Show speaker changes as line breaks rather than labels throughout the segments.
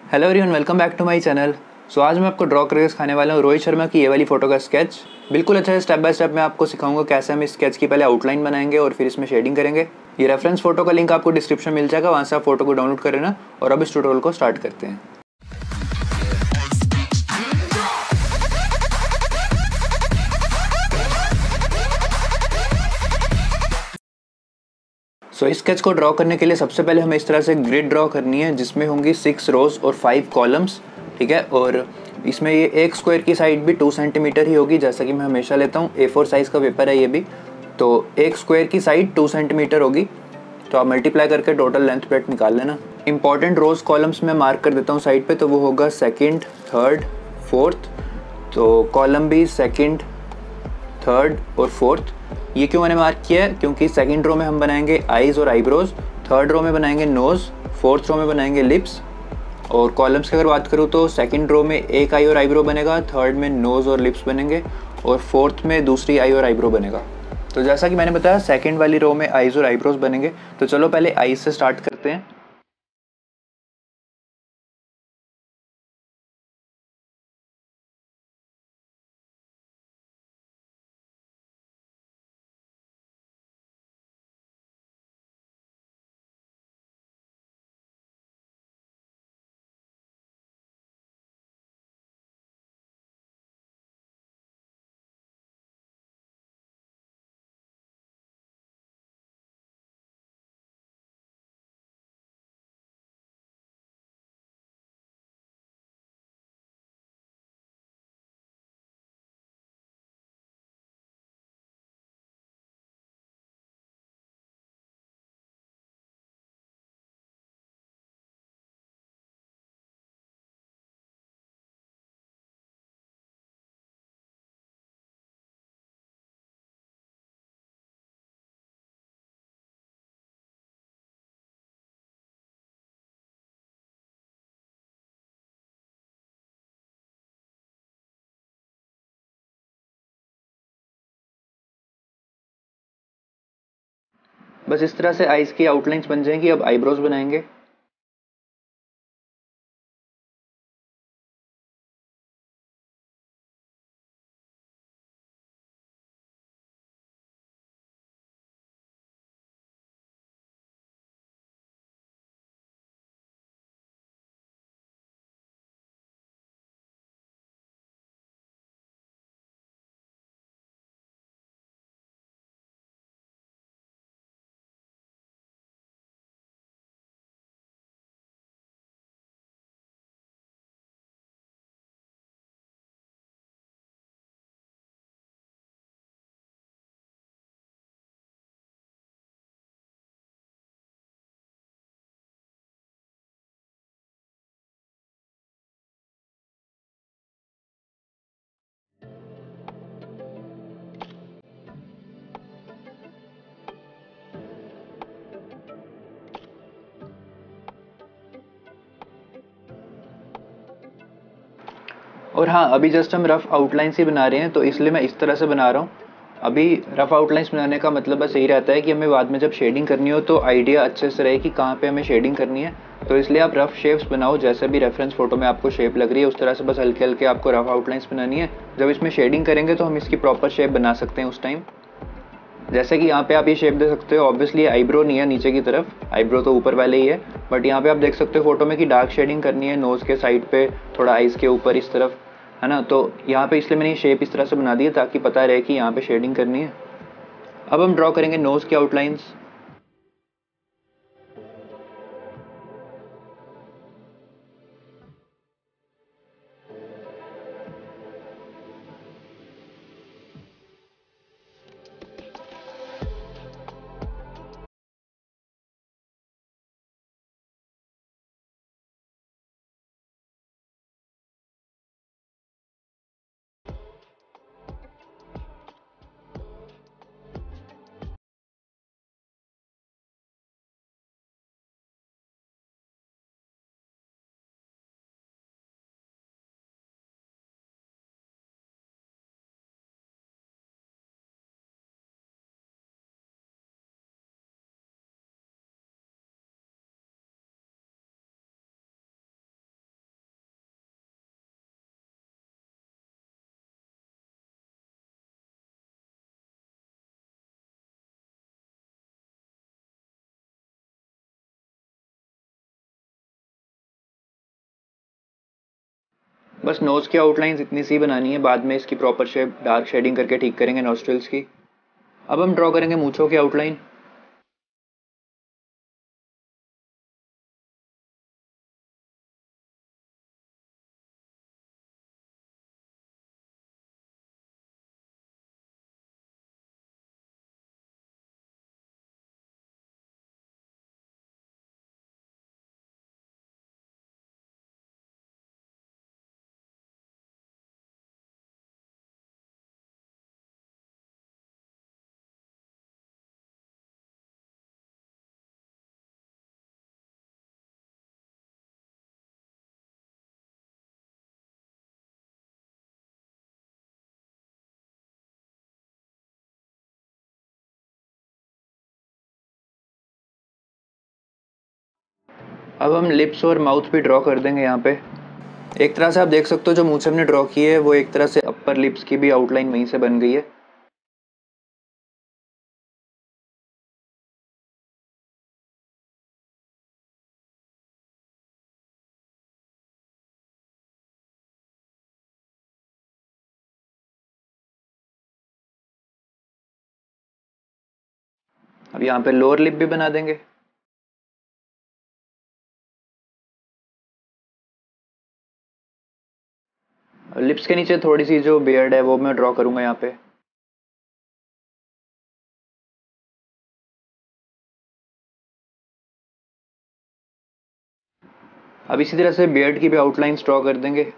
Hello everyone, welcome back to my channel. So आज मैं आपको ड्रॉ करके सिखाने वाला हूँ रोहित शर्मा की ये वाली फ़ोटो का स्केच। बिल्कुल अच्छा है। स्टेप बाय स्टेप मैं आपको सिखाऊंगा कैसे हम इस स्केच की पहले आउटलाइन बनाएंगे और फिर इसमें शेडिंग करेंगे। ये रेफरेंस फ़ोटो का लिंक आपको डिस्क्रिप्शन मिल जाएगा, वहाँ से आप फोटो को डाउनलोड कर लेना। और अब इस ट्यूटोरियल को स्टार्ट करते हैं। सो इस स्केच को ड्रॉ करने के लिए सबसे पहले हमें इस तरह से ग्रिड ड्रॉ करनी है जिसमें होंगी 6 रोज और 5 कॉलम्स। ठीक है, और इसमें ये एक स्क्वायर की साइड भी 2 सेंटीमीटर ही होगी, जैसा कि मैं हमेशा लेता हूँ। A4 साइज़ का पेपर है ये भी, तो एक स्क्वायर की साइड 2 सेंटीमीटर होगी। तो आप मल्टीप्लाई करके टोटल लेंथ प्लेट निकाल लेना। इंपॉर्टेंट रोज कॉलम्स में मार्क कर देता हूँ साइड पे, तो वो होगा सेकंड, थर्ड, फोर्थ। तो कॉलम भी सेकंड, थर्ड और फोर्थ। ये क्यों मैंने मार्क किया है? क्योंकि सेकंड रो में हम बनाएंगे आईज और आईब्रोज, थर्ड रो में बनाएंगे नोज़, फोर्थ रो में बनाएंगे लिप्स। और कॉलम्स की अगर बात करूँ तो सेकंड रो में एक आई और आईब्रो बनेगा, थर्ड में नोज़ और लिप्स बनेंगे, और फोर्थ में दूसरी आई और आईब्रो बनेगा। तो जैसा कि मैंने बताया सेकंड वाली रो में आईज और आईब्रोज बनेंगे। तो चलो पहले आईज से स्टार्ट करते हैं। बस इस तरह से आईज की आउटलाइंस बन जाएंगी। अब आईब्रोज बनाएंगे। और हाँ, अभी जस्ट हम रफ आउटलाइंस ही बना रहे हैं, तो इसलिए मैं इस तरह से बना रहा हूँ। अभी रफ आउटलाइंस बनाने का मतलब बस यही रहता है कि हमें बाद में जब शेडिंग करनी हो तो आइडिया अच्छे से रहे कि कहाँ पे हमें शेडिंग करनी है। तो इसलिए आप रफ शेप्स बनाओ, जैसे भी रेफरेंस फोटो में आपको शेप लग रही है उस तरह से बस हल्के हल्के आपको रफ आउटलाइंस बनानी है। जब इसमें शेडिंग करेंगे तो हम इसकी प्रॉपर शेप बना सकते हैं उस टाइम। जैसे कि यहाँ पे आप ये शेप दे सकते हो। ऑब्वियसली आईब्रो नहीं है नीचे की तरफ, आईब्रो तो ऊपर वाले ही है। बट यहाँ पे आप देख सकते हो फोटो में कि डार्क शेडिंग करनी है नोज के साइड पे, थोड़ा आइज के ऊपर इस तरफ, है ना। तो यहाँ पे इसलिए मैंने ये शेप इस तरह से बना दी है ताकि पता रहे कि यहाँ पे शेडिंग करनी है। अब हम ड्रॉ करेंगे नोज की आउटलाइंस। बस नोज़ की आउटलाइंस इतनी सी बनानी है, बाद में इसकी प्रॉपर शेप डार्क शेडिंग करके ठीक करेंगे नॉस्ट्रल्स की। अब हम ड्रॉ करेंगे मूंछों की आउटलाइन। अब हम लिप्स और माउथ भी ड्रॉ कर देंगे यहाँ पे। एक तरह से आप देख सकते हो जो मूंछ हमने ड्रॉ की है वो एक तरह से अपर लिप्स की भी आउटलाइन वहीं से बन गई है। अब यहाँ पे लोअर लिप भी बना देंगे। लिप्स के नीचे थोड़ी सी जो बियर्ड है वो मैं ड्रॉ करूंगा यहाँ पे। अब इसी तरह से बियर्ड की भी आउटलाइंस ड्रॉ कर देंगे।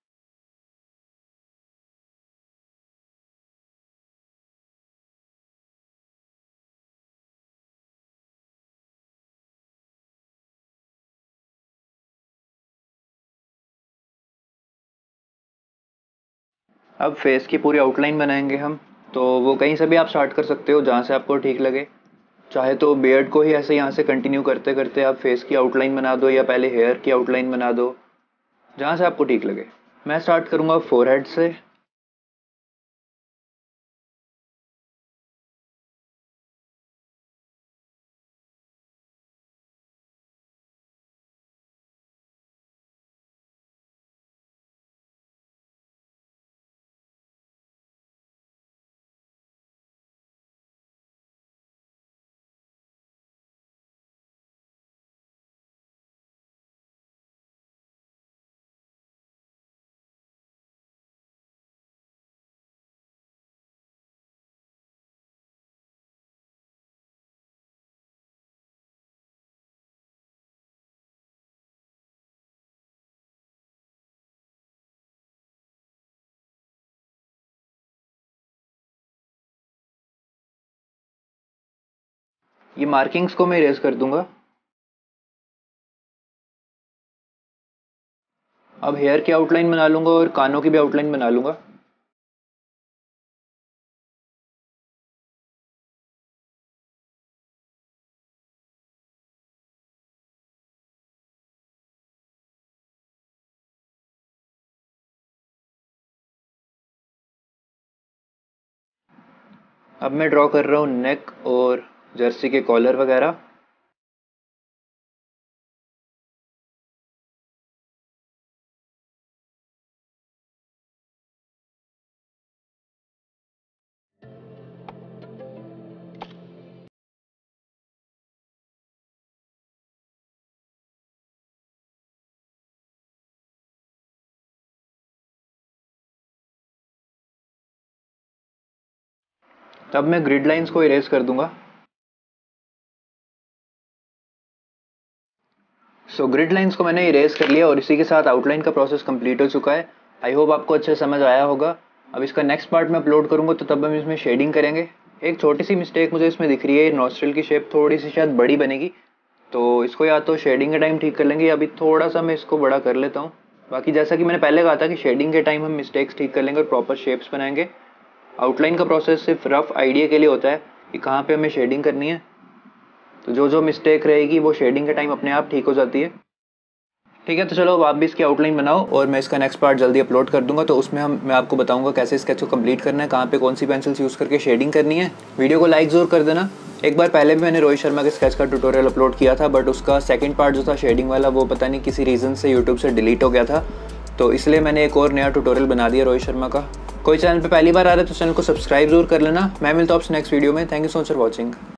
अब फेस की पूरी आउटलाइन बनाएंगे हम, तो वो कहीं से भी आप स्टार्ट कर सकते हो जहाँ से आपको ठीक लगे। चाहे तो बियर्ड को ही ऐसे यहाँ से कंटिन्यू करते करते आप फेस की आउटलाइन बना दो, या पहले हेयर की आउटलाइन बना दो, जहाँ से आपको ठीक लगे। मैं स्टार्ट करूँगा फोरहेड से। ये मार्किंग्स को मैं इरेज कर दूंगा। अब हेयर की आउटलाइन बना लूंगा और कानों की भी आउटलाइन बना लूंगा। अब मैं ड्रॉ कर रहा हूँ नेक और जर्सी के कॉलर वगैरह। तब मैं ग्रिड लाइंस को इरेज कर दूंगा। सो ग्रिड लाइंस को मैंने इरेज कर लिया और इसी के साथ आउटलाइन का प्रोसेस कंप्लीट हो चुका है। आई होप आपको अच्छे समझ आया होगा। अब इसका नेक्स्ट पार्ट में अपलोड करूंगा तो तब हम इसमें शेडिंग करेंगे। एक छोटी सी मिस्टेक मुझे इसमें दिख रही है, नॉस्ट्रल की शेप थोड़ी सी शायद बड़ी बनेगी, तो इसको या तो शेडिंग के टाइम ठीक कर लेंगे, अभी थोड़ा सा मैं इसको बड़ा कर लेता हूँ। बाकी जैसा कि मैंने पहले कहा था कि शेडिंग के टाइम हम मिस्टेक्स ठीक कर लेंगे और प्रॉपर शेप्स बनाएंगे। आउटलाइन का प्रोसेस सिर्फ रफ आइडिया के लिए होता है कि कहाँ पे हमें शेडिंग करनी है, तो जो जो मिस्टेक रहेगी वो शेडिंग के टाइम अपने आप ठीक हो जाती है। ठीक है, तो चलो अब आप भी इसकी आउटलाइन बनाओ और मैं इसका नेक्स्ट पार्ट जल्दी अपलोड कर दूंगा। तो उसमें मैं आपको बताऊंगा कैसे स्केच को कंप्लीट करना है, कहाँ पे कौन सी पेंसिल्स यूज़ करके शेडिंग करनी है। वीडियो को लाइक ज़रूर कर देना। एक बार पहले भी मैंने रोहित शर्मा के स्केच का ट्यूटोरियल अपलोड किया था, बट उसका सेकंड पार्ट जो था शेडिंग वाला वो पता नहीं किसी रीज़न से यूट्यूब से डिलीट हो गया था। तो इसलिए मैंने एक और नया ट्यूटोरियल बना दिया रोहित शर्मा का। कोई चैनल पे पहली बार आ रहा है तो चैनल को सब्सक्राइब जरूर कर लेना। मैं मिलता हूँ आपसे नेक्स्ट वीडियो में। Thank you so much for watching.